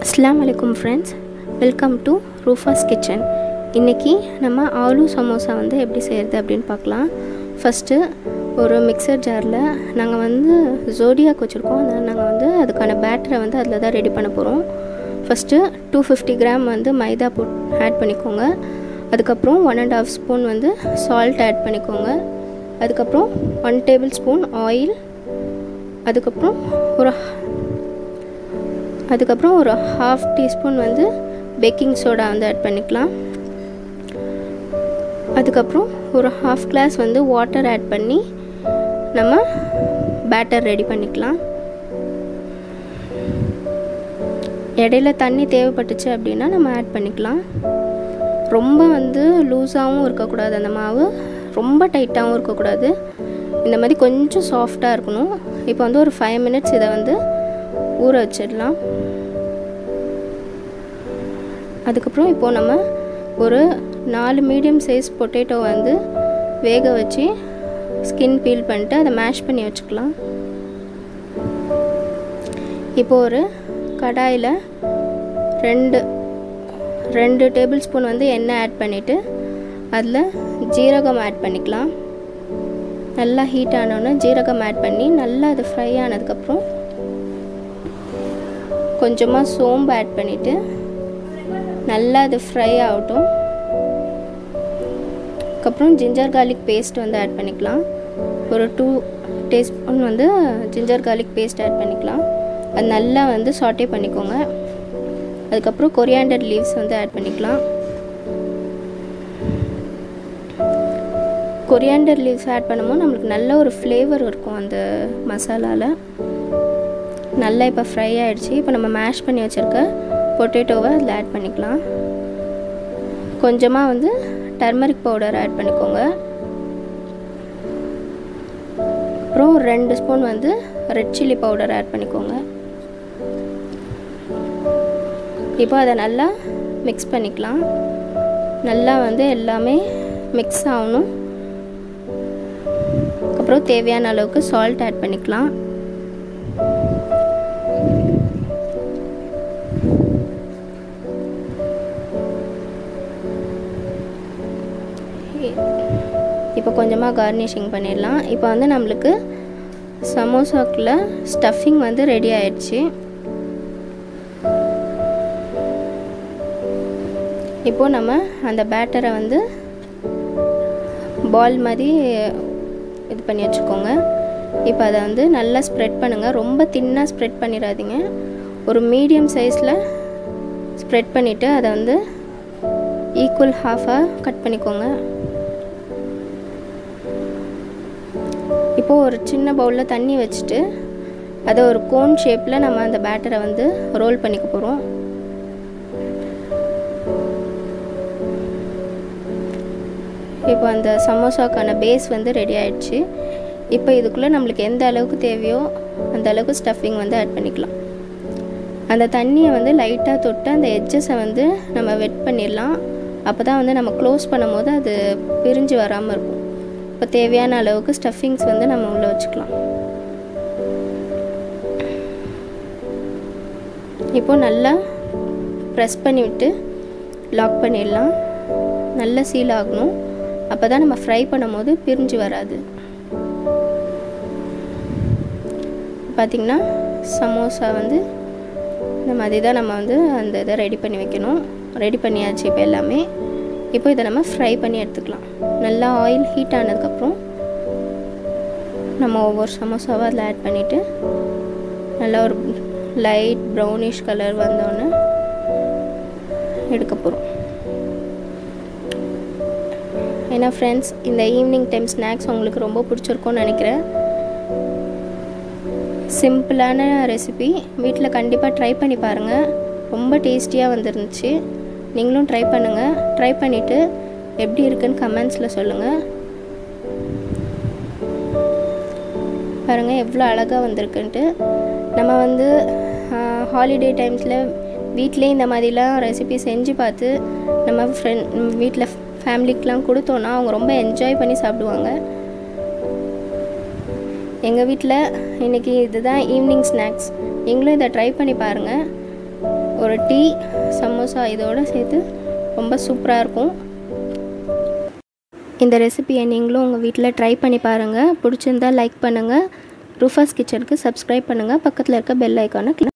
அஸ்ஸலாமு அலைக்கும் friends, welcome to Rufa's kitchen. இன்றைக்கி நம்ம ஆலு சமோசா எப்படி செய்கிறது அப்படின்னு பார்க்கலாம். ஃபஸ்ட்டு ஒரு மிக்சர் ஜாரில் நாங்கள் ஜோடியாக் வச்சுருக்கோம். அதனால் நாங்கள் அதுக்கான பேட்டரை அதில் தான் ரெடி பண்ண போகிறோம். ஃபஸ்ட்டு 250 கிராம் மைதா ஆட் பண்ணிக்கோங்க. அதுக்கப்புறம் 1.5 ஸ்பூன் சால்ட் ஆட் பண்ணிக்கோங்க. அதுக்கப்புறம் 1 டேபிள் ஸ்பூன் ஆயில், அதுக்கப்புறம் ஒரு 1/2 டீஸ்பூன் பேக்கிங் சோடா ஆட் பண்ணிக்கலாம். அதுக்கப்புறம் ஒரு 1/2 கிளாஸ் வாட்டர் ஆட் பண்ணி நம்ம பேட்டர் ரெடி பண்ணிக்கலாம். இடையில தண்ணி தேவைப்பட்டுச்சு அப்படின்னா நம்ம ஆட் பண்ணிக்கலாம். ரொம்ப லூஸாகவும் இருக்கக்கூடாது, அந்த மாவு ரொம்ப டைட்டாகவும் இருக்கக்கூடாது. இந்த மாதிரி கொஞ்சம் சாஃப்டாக இருக்கணும். இப்போ ஒரு 5 மினிட்ஸ் இதை ஊற வச்சிடலாம். அதுக்கப்புறம் இப்போது நம்ம ஒரு 4 மீடியம் சைஸ் பொட்டேட்டோ வேக வச்சு ஸ்கின் பீல் பண்ணிட்டு அதை மேஷ் பண்ணி வச்சுக்கலாம். இப்போது ஒரு கடாயில் 2 டேபிள் ஸ்பூன் எண்ணெய் ஆட் பண்ணிவிட்டு அதில் ஜீரகம் ஆட் பண்ணிக்கலாம். நல்லா ஹீட் ஆனோன்னு ஜீரகம் ஆட் பண்ணி நல்லா அது ஃப்ரை ஆனதுக்கப்புறம் கொஞ்சமாக சோம்பு ஆட் பண்ணிவிட்டு நல்லா அது ஃப்ரை ஆகட்டும். அதுக்கப்புறம் ஜிஞ்சர் கார்லிக் பேஸ்ட் ஆட் பண்ணிக்கலாம். ஒரு 2 teaspoon ginger garlic paste add பண்ணிக்கலாம். அது நல்லா சாட்டே பண்ணிக்கோங்க. அதுக்கப்புறம் கொரியாண்டர் லீவ்ஸ் ஆட் பண்ணிக்கலாம். கொரியாண்டர் லீவ்ஸ் ஆட் பண்ணும்போது நம்மளுக்கு நல்ல ஒரு ஃப்ளேவர் இருக்கும் அந்த மசாலாவில். நல்லா இப்போ ஃப்ரை ஆகிடுச்சு. இப்போ நம்ம மேஷ் பண்ணி வச்சுருக்க பொட்டேட்டோவை அதில் ஆட் பண்ணிக்கலாம். கொஞ்சமாக டர்மரிக் பவுடர் ஆட் பண்ணிக்கோங்க. அப்புறம் 2 spoon red chilli powder add பண்ணிக்கோங்க. இப்போ அதை நல்லா மிக்ஸ் பண்ணிக்கலாம். நல்லா எல்லாமே மிக்ஸ் ஆகணும். அப்புறம் தேவையான அளவுக்கு சால்ட் ஆட் பண்ணிக்கலாம். இப்போ கொஞ்சமாக கார்னிஷிங் பண்ணிடலாம். இப்போ நம்மளுக்கு சமோசாக்குள்ள ஸ்டஃபிங் ரெடி ஆயிடுச்சு. இப்போது நம்ம அந்த பேட்டரை பால் மாதிரி இது பண்ணி வச்சுக்கோங்க. இப்போ அதை நல்லா ஸ்ப்ரெட் பண்ணுங்கள். ரொம்ப தின்னாக ஸ்ப்ரெட் பண்ணிடாதீங்க. ஒரு மீடியம் சைஸில் ஸ்ப்ரெட் பண்ணிவிட்டு அதை ஈக்குவல் ஹாஃபாக கட் பண்ணிக்கோங்க. இப்போது ஒரு சின்ன பவுலில் தண்ணி வச்சுட்டு அதை ஒரு கோன் ஷேப்பில் நம்ம அந்த பேட்டரை ரோல் பண்ணிக்க போகிறோம். இப்போ அந்த சமோசாக்கான பேஸ் ரெடி ஆகிடுச்சு. இப்போ இதுக்குள்ளே நம்மளுக்கு எந்த அளவுக்கு தேவையோ அந்த அளவுக்கு ஸ்டஃபிங் ஆட் பண்ணிக்கலாம். அந்த தண்ணியை லைட்டாக தொட்டு அந்த எட்ஜஸை நம்ம வெட் பண்ணிடலாம். அப்போ தான் நம்ம க்ளோஸ் பண்ணும் போது அது பிரிஞ்சு வராமல் இருக்கும். இப்போ தேவையான அளவுக்கு ஸ்டஃபிங்ஸ் நம்ம உள்ளே வச்சுக்கலாம். இப்போது நல்லா ப்ரெஸ் பண்ணிவிட்டு லாக் பண்ணிடலாம். நல்லா சீல் ஆகணும். அப்போ தான் நம்ம ஃப்ரை பண்ணும் போது பிரிஞ்சு வராது. பார்த்திங்கன்னா சமோசா இந்த மாதிரி தான் நம்ம அந்த இதை ரெடி பண்ணி வைக்கணும். ரெடி பண்ணியாச்சு இப்போ எல்லாமே. இப்போ இதை நம்ம ஃப்ரை பண்ணி எடுத்துக்கலாம். நல்லா ஆயில் ஹீட் ஆனதுக்கப்புறம் நம்ம ஒவ்வொரு சமோசாவை அதில் ஆட் பண்ணிவிட்டு நல்லா ஒரு லைட் ப்ரௌனிஷ் கலர் வந்தோடனே எடுக்க போகிறோம். ஏன்னா ஃப்ரெண்ட்ஸ், இந்த ஈவினிங் டைம் ஸ்நாக்ஸ் உங்களுக்கு ரொம்ப பிடிச்சிருக்கும்னு நினைக்கிறேன். சிம்பிளான ரெசிபி, வீட்டில் கண்டிப்பாக ட்ரை பண்ணி பாருங்கள். ரொம்ப டேஸ்டியாக வந்துருந்துச்சு. நீங்களும் ட்ரை பண்ணுங்கள். ட்ரை பண்ணிவிட்டு எப்படி இருக்குன்னு கமெண்ட்ஸில் சொல்லுங்கள். பாருங்கள் எவ்வளோ அழகாக வந்திருக்குன்ட்டு. நம்ம ஹாலிடே டைம்ஸில் வீட்டிலே இந்த மாதிரிலாம் ரெசிபி செஞ்சு பார்த்து நம்ம வீட்டில் ஃபேமிலிக்கெலாம் கொடுத்தோன்னா அவங்க ரொம்ப என்ஜாய் பண்ணி சாப்பிடுவாங்க. எங்கள் வீட்டில் இன்றைக்கி இதுதான் ஈவினிங் ஸ்நாக்ஸ். நீங்களும் இதை ட்ரை பண்ணி பாருங்கள். ஒரு டீ, சமோசா இதோடு சேர்த்து ரொம்ப சூப்பராக இருக்கும். இந்த ரெசிபியை நீங்களும் உங்கள் வீட்டில் ட்ரை பண்ணி பாருங்கள். பிடிச்சிருந்தால் லைக் பண்ணுங்கள். ரூஃபாஸ் கிச்சனுக்கு சப்ஸ்கிரைப் பண்ணுங்கள். பக்கத்தில் இருக்க பெல் ஐக்கானை